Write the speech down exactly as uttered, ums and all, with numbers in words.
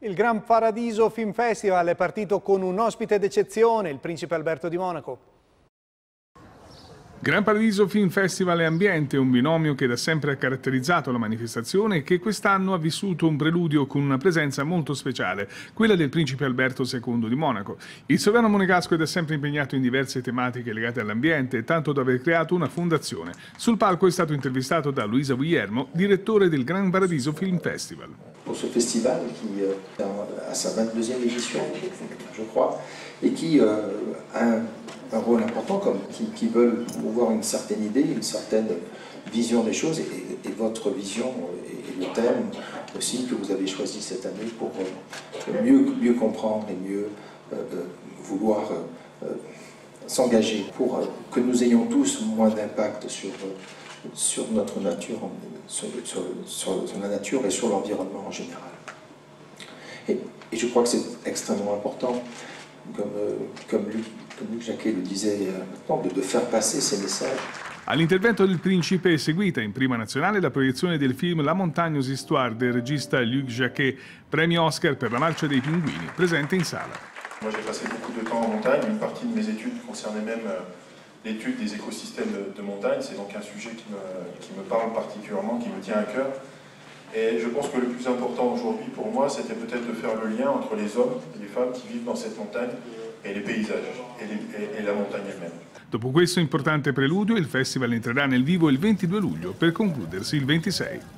Il Gran Paradiso Film Festival è partito con un ospite d'eccezione, il principe Alberto di Monaco. Gran Paradiso Film Festival e Ambiente, un binomio che da sempre ha caratterizzato la manifestazione e che quest'anno ha vissuto un preludio con una presenza molto speciale, quella del principe Alberto secondo di Monaco. Il sovrano monegasco è da sempre impegnato in diverse tematiche legate all'ambiente, tanto da aver creato una fondazione. Sul palco è stato intervistato da Luisa Guillermo, direttore del Gran Paradiso Film Festival. Pour ce festival qui euh, a sa vingt-deuxième édition, je crois, et qui euh, a un, un rôle important, comme qui, qui veulent promouvoir une certaine idée, une certaine vision des choses, et, et votre vision et, et le thème aussi que vous avez choisi cette année pour euh, mieux, mieux comprendre et mieux euh, euh, vouloir euh, s'engager pour euh, que nous ayons tous moins d'impact sur euh, sur notre nature, sur, sur, sur, sur la nature et sur l'environnement en général. Et, et je crois que c'est extrêmement important, comme, comme, Luc, comme Luc Jacquet le disait maintenant, de, de faire passer ces messages. All'intervento del principe è seguita in prima nazionale la proiezione del film La Montagne's Histoire del regista Luc Jacquet, premio Oscar per La Marcia dei Pinguini, presente in sala. Moi j'ai passé beaucoup de temps en montagne, une partie de mes études concernait même l'étude des écosystèmes de, de montagne, c'est donc un sujet qui me, qui me parle particulièrement, qui me tient à cœur. Et je pense que le plus important aujourd'hui pour moi, c'était peut-être de faire le lien entre les hommes et les femmes qui vivent dans cette montagne e les paysages e, les, e, e la montagna elle-même. Dopo questo importante preludio, il festival entrerà nel vivo il ventidue luglio per concludersi il ventisei.